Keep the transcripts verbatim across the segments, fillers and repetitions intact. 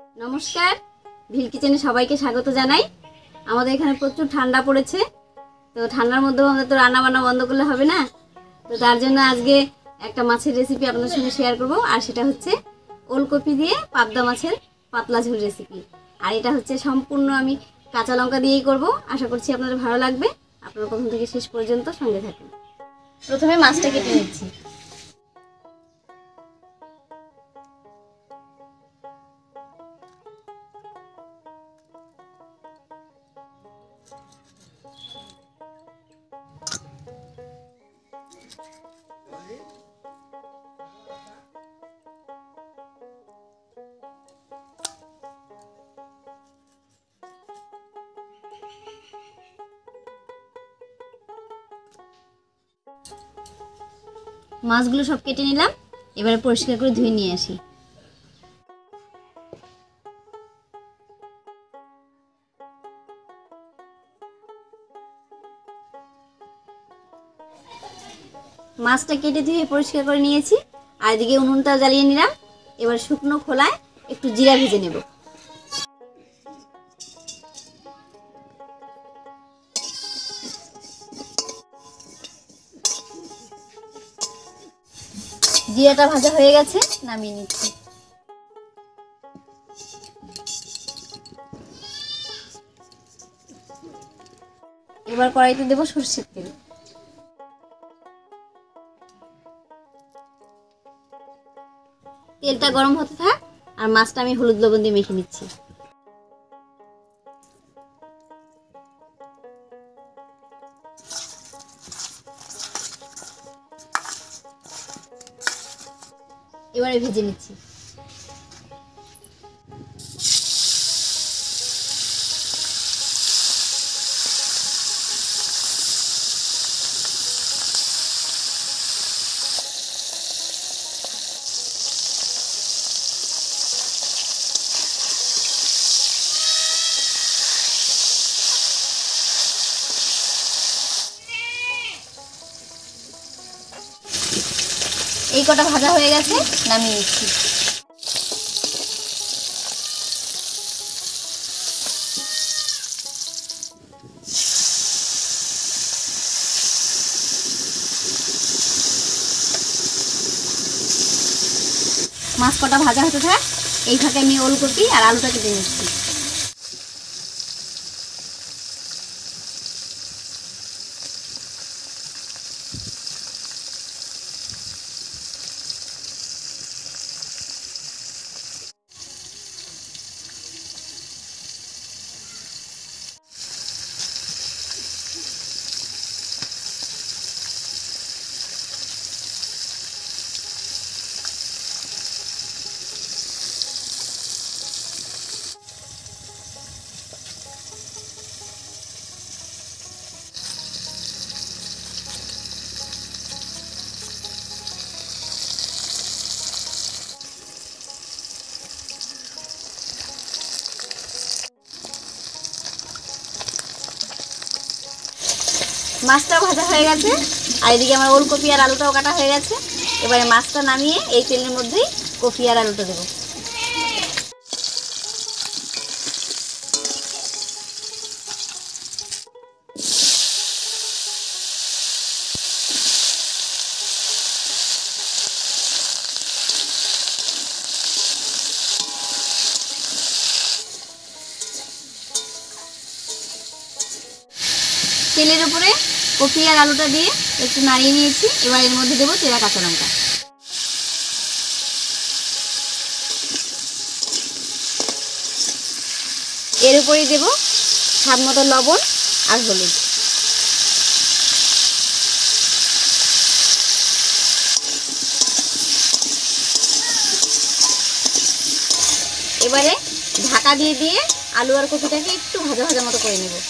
নমস্কার, ভিল কিচেনে সবাইকে স্বাগত জানাই। আমাদের এখানে প্রচুর ঠান্ডা পড়েছে, তো ঠান্ডার মধ্যেও আমাদের তো রান্না বান্না বন্ধ করলে হবে না। তো তার জন্য আজকে একটা মাছের রেসিপি আপনাদের সঙ্গে শেয়ার করব, আর সেটা হচ্ছে ওলকপি দিয়ে পাবদা মাছের পাতলা ঝোল রেসিপি। আর এটা হচ্ছে সম্পূর্ণ আমি কাঁচা লঙ্কা দিয়েই করব। আশা করছি আপনাদের ভালো লাগবে। আপনারা প্রথম থেকে শেষ পর্যন্ত সঙ্গে থাকুন। প্রথমে মাছটা কেটে নিচ্ছি। মাছগুলো সব কেটে নিলাম, এবারে পরিষ্কার করে ধুয়ে নিয়ে আসি। মাছটা কেটে ধুয়ে পরিষ্কার করে নিয়েছি, আর এদিকে উনুনটা জ্বালিয়ে নিলাম। এবার শুকনো খোলায় একটু জিরা ভেজে নেব। জিরাটা ভাজা হয়ে গেছে, নামিয়ে নিচ্ছি। এবার কড়াইতে দেবো সরষের তেল। তেলটা গরম হতে থাক, আর মাছটা আমি হলুদ লবণ দিয়ে মেখে নিচ্ছি। এবারে ভেজে নিচ্ছি। এই কটা ভাজা হয়ে গেছে, নামিয়ে নিচ্ছি। মাছ কটা ভাজা হতে থাক, এই ফাঁকে আমি ওলকপি আর আলুটা কেটে নিচ্ছি। মাছটা ভাজা হয়ে গেছে, আর এদিকে আমার ওলকপি আর আলুটাও কাটা হয়ে গেছে। এবারে মাছটা নামিয়ে এই তেলের মধ্যেই কপি আর আলুটা দেবো। তেলের উপরে কপি আর আলুটা দিয়ে একটু নাড়িয়ে নিয়েছি। এবার এর মধ্যে দেবো চেরা কাঁচা লঙ্কা। এর উপরেই দেবো স্বাদ মতো লবণ আর হলুদ। এবারে ঢাকা দিয়ে দিয়ে আলু আর কপিটাকে একটু ভাজা ভাজা মতো করে নেব।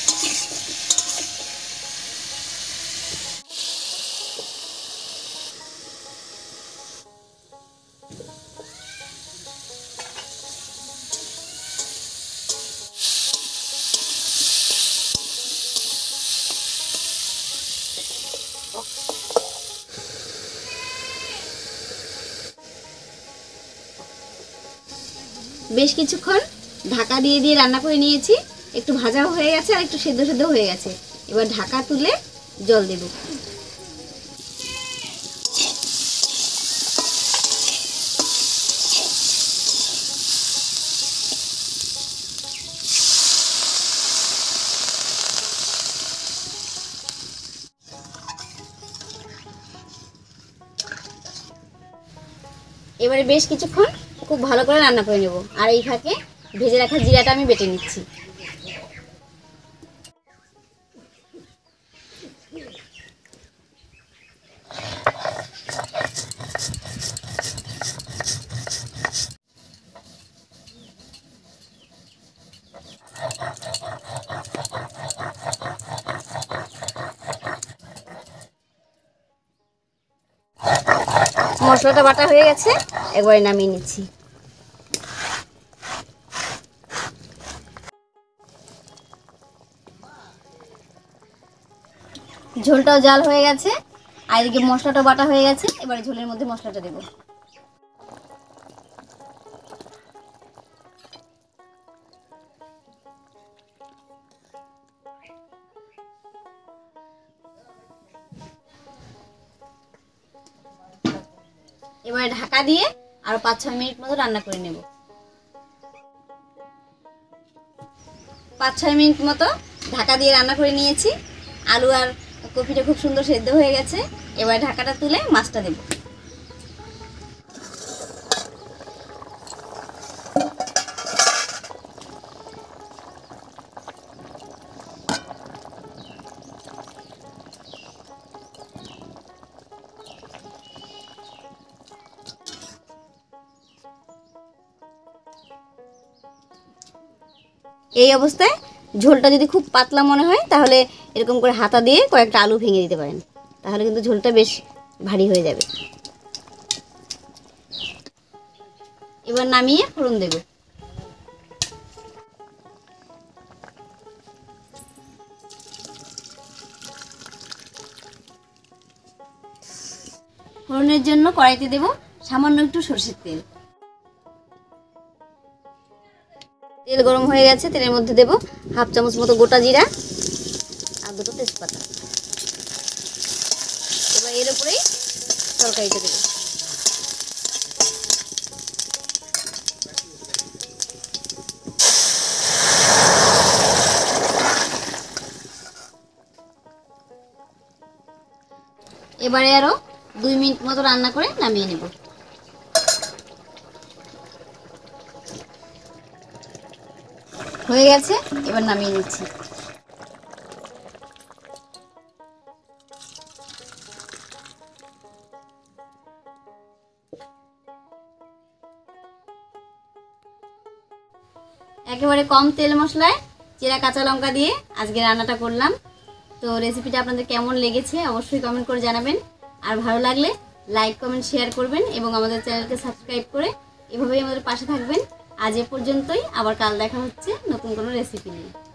বেশ কিছুক্ষণ ঢাকা দিয়ে দিয়ে রান্না করে নিয়েছি। একটু ভাজাও হয়ে গেছে আর একটু সেদ্ধ সেদ্ধ হয়ে গেছে। এবার ঢাকা তুলে জল দেব। এবারে বেশ কিছুক্ষণ খুব ভালো করে রান্না করে নেব। আর এই ফাঁকে ভেজে রাখা জিরাটা আমি বেটে নিচ্ছি। মশলাটা বাটা হয়ে গেছে, একবারে নামিয়ে নিচ্ছি। ঝোলটাও জাল হয়ে গেছে আর এদিকে মশলাটা বাটা হয়ে গেছে। এবারে ঝোলের মধ্যে মশলাটা দেব। এবারে ঢাকা দিয়ে আরো পাঁচ ছয় মিনিট মতো রান্না করে নেব। পাঁচ ছয় মিনিট মতো ঢাকা দিয়ে রান্না করে নিয়েছি। আলু আর কপিটা খুব সুন্দর সেদ্ধ হয়ে গেছে। এবার ঢাকাটা তুলে মাছটা দেব। এই অবস্থায় ঝোলটা যদি খুব পাতলা মনে হয় তাহলে এরকম করে হাতা দিয়ে কয়েকটা আলু ভেঙে দিতে পারেন, তাহলে কিন্তু ঝোলটা বেশ ভারী হয়ে যাবে। এবার নামিয়ে ফোড়ন দেব। ফোড়নের জন্য কড়াইতে দেব সামান্য একটু সরষের তেল। তেল গরম হয়ে গেছে, তেলের মধ্যে দেব হাফ চামচ মতো গোটা জিরা আর দুটো তেজপাতা। এবার এর উপরেই তরকারিটা দেব। এবারে আরো দুই মিনিট মতো রান্না করে নামিয়ে নেব। হয়ে গেছে, এবার নামিয়ে নিচ্ছি। একেবারে কম তেল মশলায় চেরা কাঁচা লঙ্কা দিয়ে আজকে রান্নাটা করলাম। তো রেসিপিটা আপনাদের কেমন লেগেছে অবশ্যই কমেন্ট করে জানাবেন। আর ভালো লাগলে লাইক কমেন্ট শেয়ার করবেন এবং আমাদের চ্যানেলকে সাবস্ক্রাইব করে এভাবেই আমাদের পাশে থাকবেন। আজ এ পর্যন্তই, আবার কাল দেখা হচ্ছে নতুন কোনো রেসিপি নিয়ে।